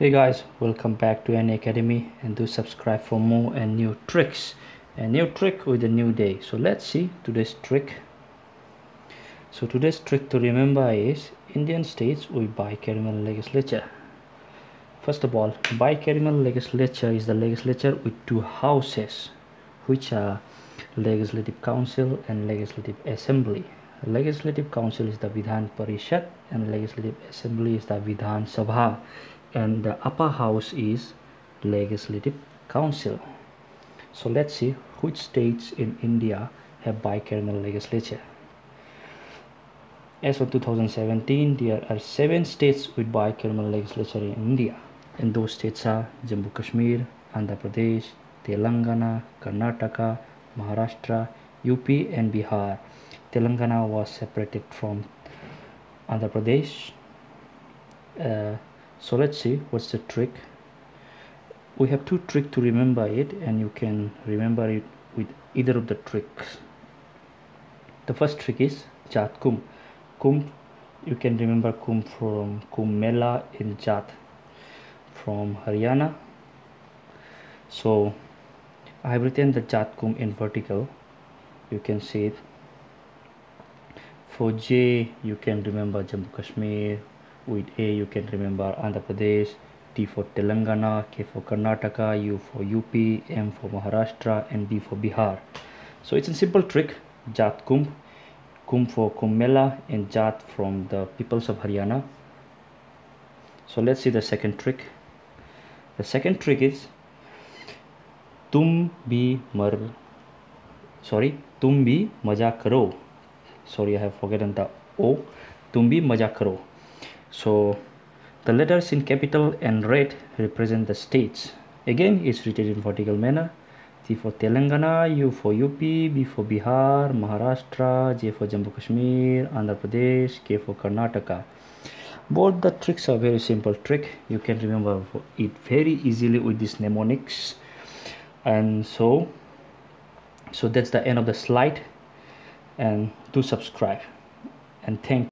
Hey guys, welcome back to NA Academy, and do subscribe for more and new tricks. A new trick with a new day. So let's see today's trick. So today's trick to remember is Indian states with bicameral legislature. First of all, bicameral legislature is the legislature with two houses, which are Legislative Council and Legislative Assembly. Legislative Council is the Vidhan Parishad and Legislative Assembly is the Vidhan Sabha, and the upper house is Legislative Council. So let's see which states in India have bicameral legislature. As of 2017, there are 7 states with bicameral legislature in India, and those states are Jammu Kashmir, Andhra Pradesh, Telangana, Karnataka, Maharashtra, UP and Bihar. Telangana was separated from Andhra Pradesh. So let's see what's the trick. We have 2 tricks to remember it, and you can remember it with either of the tricks. The first trick is Jat Kumbh. Kumbh, you can remember Kumbh from Kumbh Mela in Jat from Haryana. So I have written the Jat Kumbh in vertical, you can see it. For J, you can remember Jammu Kashmir. With A, you can remember Andhra Pradesh. T for Telangana, K for Karnataka, U for UP, M for Maharashtra, and B for Bihar. So it's a simple trick. Jat Kumbh, Kumbh for Kumbh Mela, and Jat from the peoples of Haryana. So let's see the second trick. The second trick is Tum bhi maja karo. Sorry, I have forgotten the O. Tum bhi maja karo. So the letters in capital and red represent the states. Again, it's written in vertical manner. T for Telangana, U for UP, B for Bihar, Maharashtra, J for Jammu Kashmir, Andhra Pradesh, K for Karnataka. Both the tricks are very simple trick. You can remember it very easily with these mnemonics. And so that's the end of the slide, and do subscribe, and thank